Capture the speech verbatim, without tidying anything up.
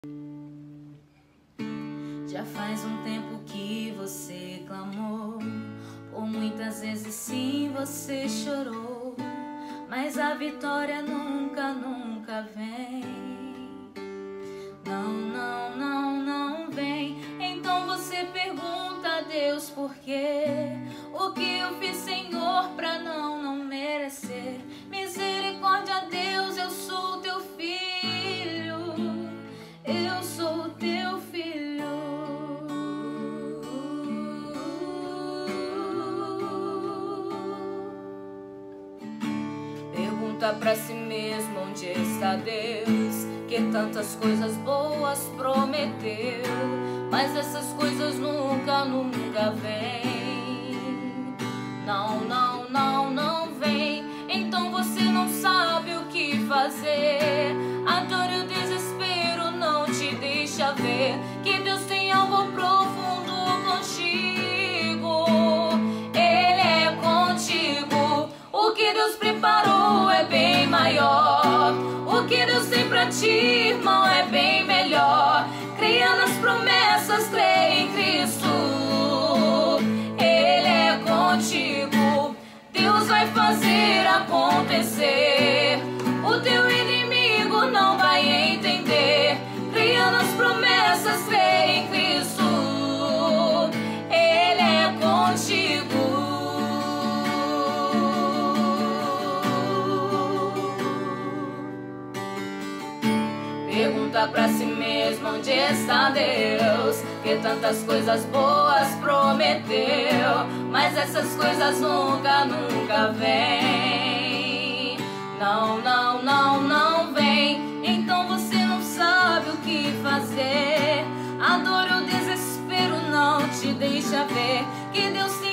Já faz um tempo que você clamou, por muitas vezes sim você chorou, mas a vitória nunca, nunca vem. Não, não, não, não vem. Então você pergunta a Deus por quê? O que eu fiz, Senhor, pra não, não merecer? Misericórdia, Deus, eu sou teu filho, eu sou teu filho. Pergunta pra si mesmo onde está Deus, que tantas coisas boas prometeu, mas essas coisas nunca, nunca vêm. Não, não, não, não vem. Então você não sabe o que fazer. A dor e o desespero não te deixa ver que Deus tem algo profundo contigo. Ele é contigo. O que Deus preparou é bem maior. O que Deus tem pra ti, irmão, é bem melhor. Creia nas promessas, creia em Cristo. Ele é contigo. Deus vai fazer acontecer. O teu inimigo não vai entender. Creia nas promessas, creia em Cristo. Ele é contigo. Pergunta pra si mesmo onde está Deus, que tantas coisas boas prometeu, mas essas coisas nunca, nunca vêm. Não, não, não, não vem. Então você não sabe o que fazer. A dor e o desespero não te deixa ver que Deus tem